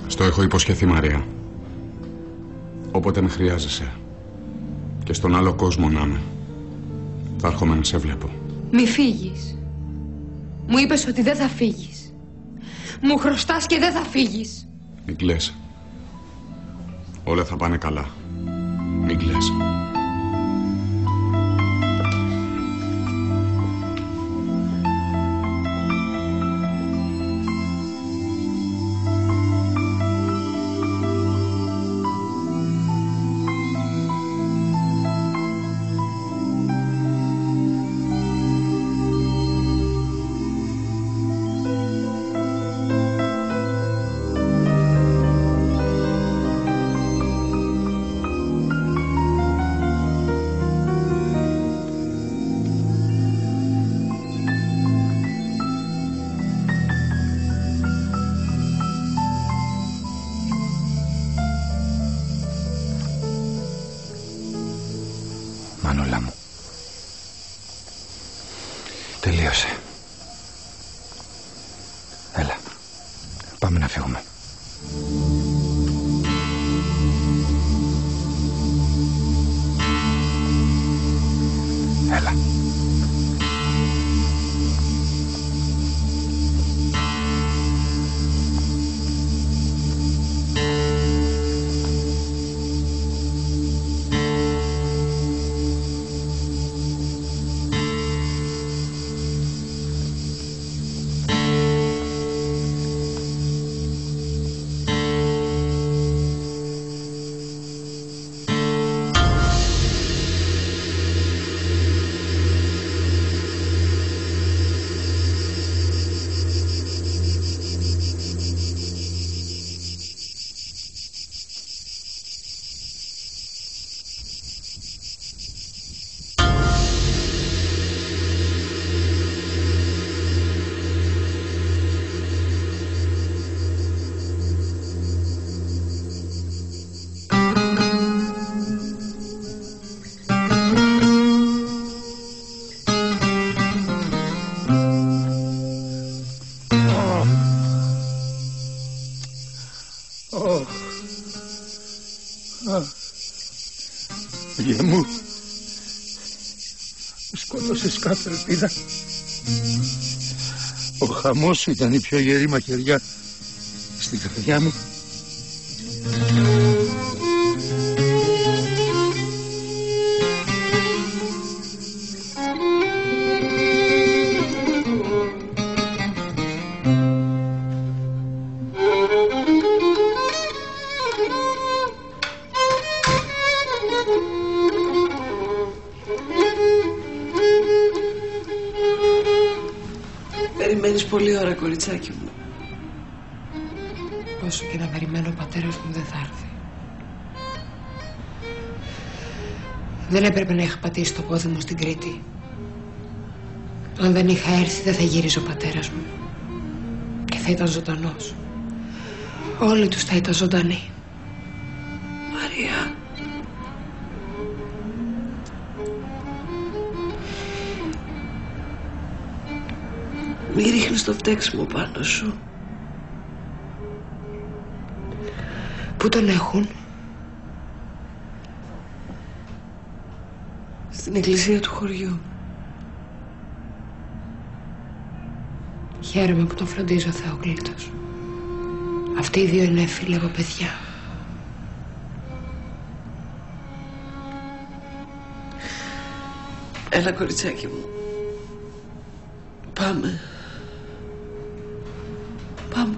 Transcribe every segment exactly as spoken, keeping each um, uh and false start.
Στο έχω υποσχεθεί, Μαρία. Όποτε με χρειάζεσαι και στον άλλο κόσμο να είμαι, θα έρχομαι να σε βλέπω. Μη φύγεις. Μου είπες ότι δεν θα φύγεις. Μου χρωστάς και δεν θα φύγεις. Μην κλαις. Όλα θα πάνε καλά. Μην κλαις. Μανούλα μου. Τελείωσε. Έλα. Πάμε να φύγουμε. Έλα. Γιε μου, σκότωσες κάθε ελπίδα. Ο χαμός σου ήταν η πιο γερή μαχαιριά στην καρδιά μου. Περιμένεις πολλή ώρα, κοριτσάκι μου. Όσο και να περιμένω, ο πατέρας μου δεν θα έρθει. Δεν έπρεπε να είχα πατήσει το πόδι μου στην Κρήτη. Αν δεν είχα έρθει, δεν θα γύριζε ο πατέρας μου. Και θα ήταν ζωντανός. Όλοι τους θα ήταν ζωντανοί. Μαρία. Μη ρίχνεις το φταίξιμο πάνω σου. Πού τον έχουν? Στην εκκλησία του χωριού. Χαίρομαι που τον φροντίζω, Θεόκλητος. Αυτοί οι δύο είναι φίλοι από παιδιά. Έλα, κοριτσάκι μου. Πάμε. Πάμε.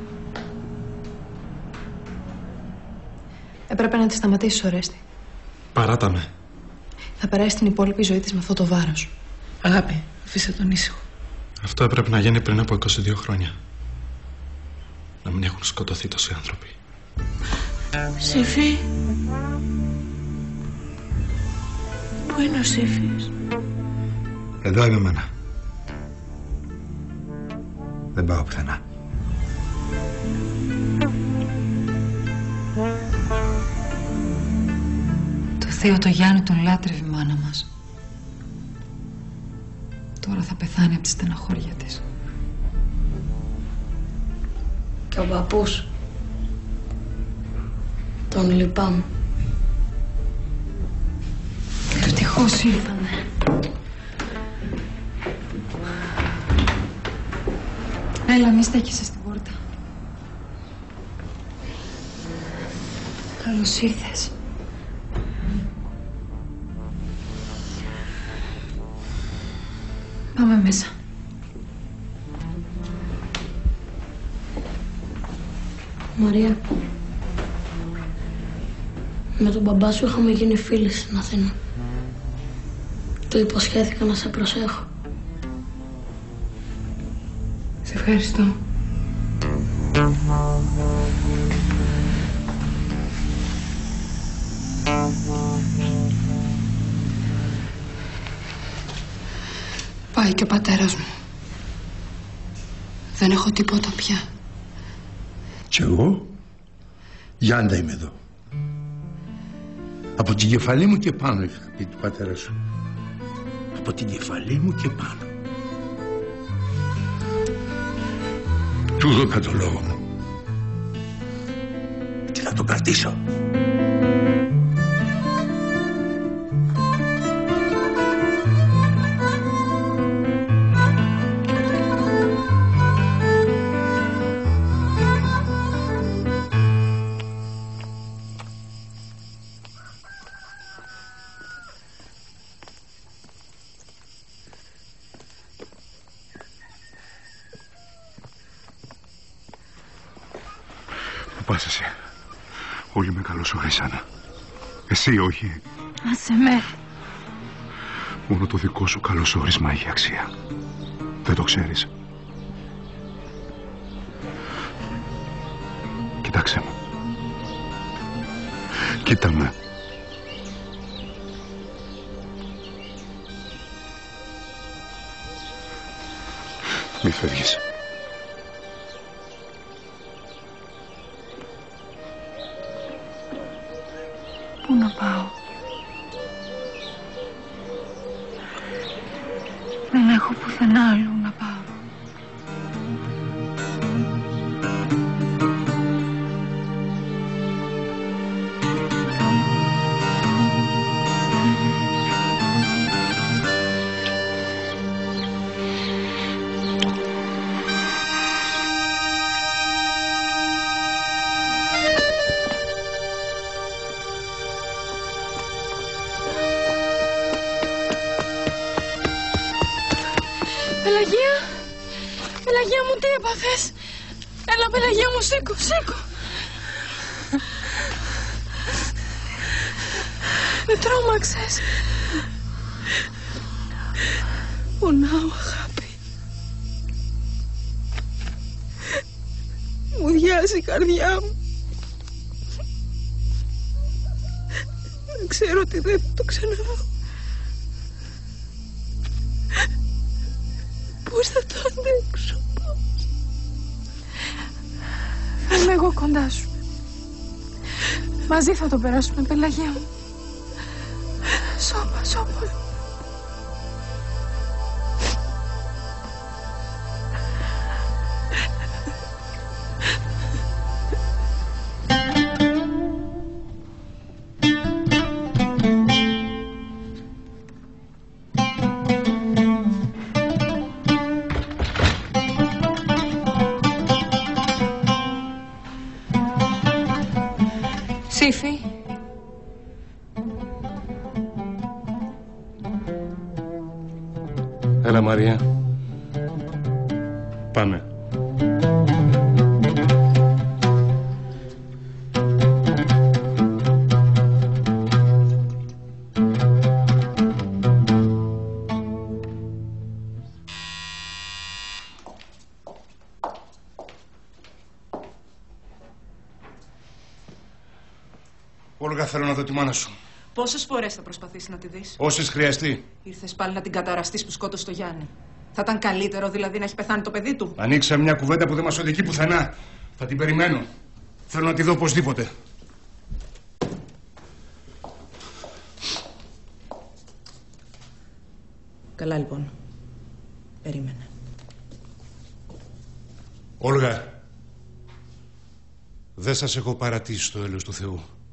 Έπρεπε να τη σταματήσεις, Ορέστη. Παράτα με. Θα περάσει την υπόλοιπη ζωή της με αυτό το βάρος. Αγάπη, αφήστε τον ήσυχο. Αυτό έπρεπε να γίνει πριν από είκοσι δύο χρόνια. Να μην έχουν σκοτωθεί τόσοι άνθρωποι. Σύφη. Πού είναι ο Σύφης? Εδώ είμαι, μάνα. Δεν πάω πουθενά. Το Θείο το Γιάννη τον λάτρευε η μάνα μας. Τώρα θα πεθάνει από τη στεναχώρια της. Και ο παππούς. Τον λυπάμαι. Ευτυχώς ήρθανε. Έλα, μη στέκεσαι στην πόρτα. Καλώς ήρθες. Πάμε μέσα. Μαρία, με τον μπαμπά σου είχαμε γίνει φίλοι στην Αθήνα. Του υποσχέθηκα να σε προσέχω. Σε ευχαριστώ. Πάει και ο πατέρας μου. Δεν έχω τίποτα πια. Κι εγώ, Γιάντα είμαι εδώ. Από την κεφαλή μου και πάνω είχα πει του πατέρα σου. Από την κεφαλή μου και πάνω. Του δώκα το λόγο μου. Και θα το κρατήσω. Πού πας εσύ? Όλοι με καλωσορίσανε. Εσύ όχι. Άσε με. Μόνο το δικό σου καλωσόρισμα έχει αξία. Δεν το ξέρεις? Κοίταξε με. Κοίτα με. Μη φεύγεις. Πού να πάω? Δεν έχω πουθενά αλλού να πάω. Πελαγία! Πελαγία μου, τι έπαθες? Έλα, Πελαγία μου, σήκω, σήκω! Με τρόμαξες. Πονάω, αγάπη. Μου διάζει η καρδιά μου. Δεν ξέρω ότι δεν θα το ξαναδώ. Πώς θα το αντέξω, πώς? Θα είμαι εγώ κοντά σου. Μαζί θα το περάσουμε, Πελαγία μου. Σώπα, σώπα. Σύφη. Έλα, Μαρία. Πάμε. Όλγα, θέλω να δω τη μάνα σου. Πόσες φορές θα προσπαθήσεις να τη δεις? Όσες χρειαστεί. Ήρθες πάλι να την καταραστείς που σκότωσε το Γιάννη. Θα ήταν καλύτερο δηλαδή να έχει πεθάνει το παιδί του? Ανοίξα μια κουβέντα που δεν μας οδηγεί πουθενά. Θα την περιμένω. Θέλω να τη δω οπωσδήποτε. Καλά λοιπόν. Περίμενε. Όλγα, δεν σας έχω παρατήσει στο έλεος του Θεού.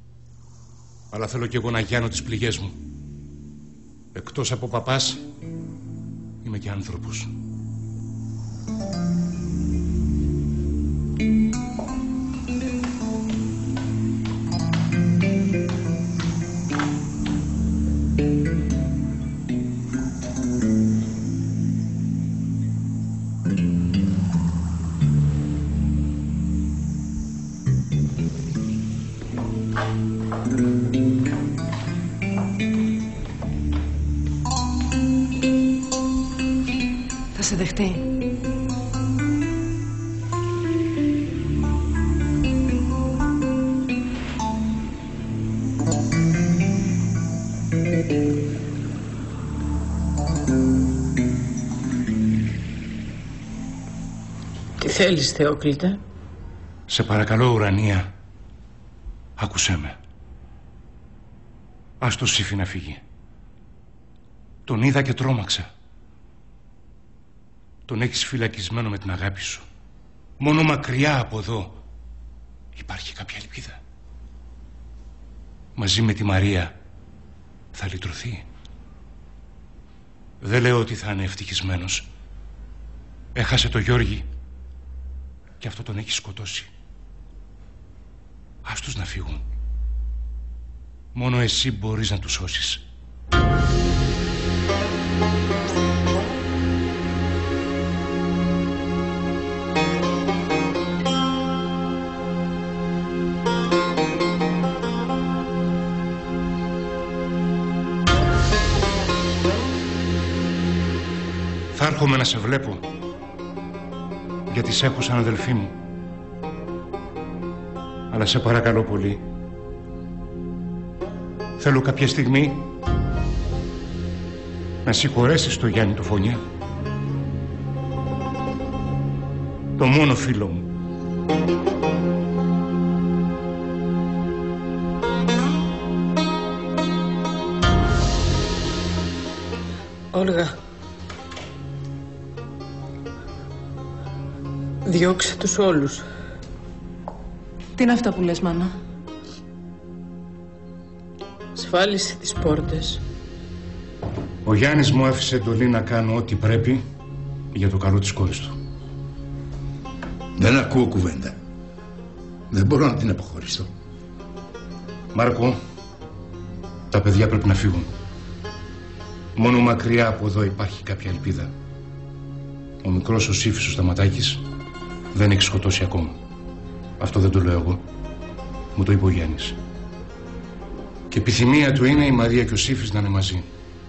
Αλλά θέλω κι εγώ να γιάνω τις πληγές μου. Εκτός από παπάς, είμαι και άνθρωπος. Θα σε δεχτεί. Τι θέλεις, Θεόκλητε? Σε παρακαλώ, Ουρανία, άκουσέ με. Ας το Σύφη να φύγει. Τον είδα και τρόμαξα. Τον έχεις φυλακισμένο με την αγάπη σου. Μόνο μακριά από εδώ υπάρχει κάποια ελπίδα. Μαζί με τη Μαρία θα λυτρωθεί. Δεν λέω ότι θα είναι ευτυχισμένος. Έχασε το Γιώργη και αυτό τον έχει σκοτώσει. Ας τους να φύγουν. Μόνο εσύ μπορείς να τους σώσεις. Θα έρχομαι να σε βλέπω, γιατί σε έχω σαν αδελφή μου. Αλλά σε παρακαλώ πολύ, θέλω κάποια στιγμή να συγχωρέσεις το Γιάννη του Φωνιά, το μόνο φίλο μου. Όλγα, διώξε τους όλους. Τι είναι αυτά που λες, μάνα? Σφάλισε τις πόρτες. Ο Γιάννης μου άφησε εντολή να κάνω ό,τι πρέπει για το καλό της κόρης του. Δεν ακούω κουβέντα. Δεν μπορώ να την αποχωριστώ. Μάρκο, τα παιδιά πρέπει να φύγουν. Μόνο μακριά από εδώ υπάρχει κάποια ελπίδα. Ο μικρός ο Σύφης ο Σταματάκης δεν έχει σκοτώσει ακόμα. Αυτό δεν το λέω εγώ. Μου το είπε ο Γιάννης. Και επιθυμία του είναι η Μαρία και ο Σύφης να είναι μαζί.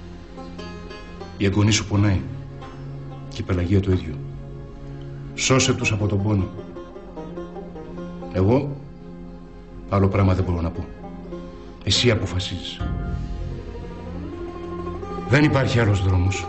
Η εγγονή σου πονάει. Και η Πελαγία το ίδιο. Σώσε τους από τον πόνο. Εγώ άλλο πράγμα δεν μπορώ να πω. Εσύ αποφασίζεις. Δεν υπάρχει άλλος δρόμος.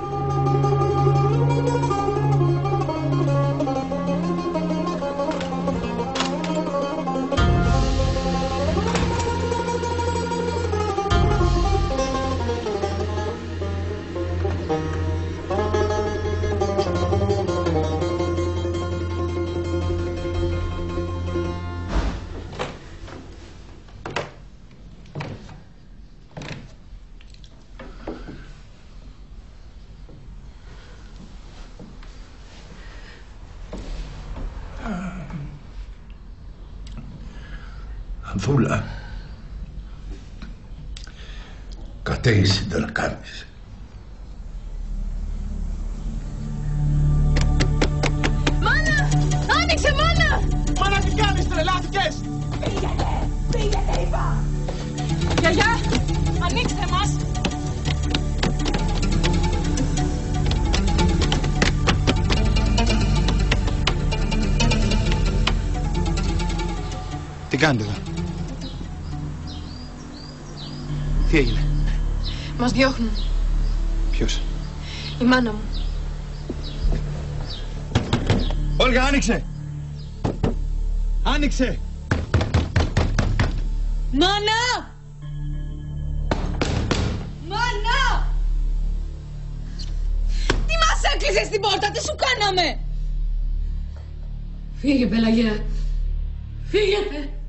Ανθούλα, κατέγηση δεν να κάνεις. Μάνα! Άνοιξε, μάνα! Μάνα, τι κάνεις, τρελάθηκες! Πήγαινε! Πήγαινε, είπα! Γιαγιά, ανοίξτε μας! Τι κάνετε εδώ? Τι έγινε? Μας διώχνουν. Ποιος? Η μάνα μου. Όλγα, άνοιξε! Άνοιξε! Μάνα! Μάνα! Τι μας έκλεισες στην πόρτα, τι σου κάναμε! Φύγε, Πελαγιά. Φύγετε.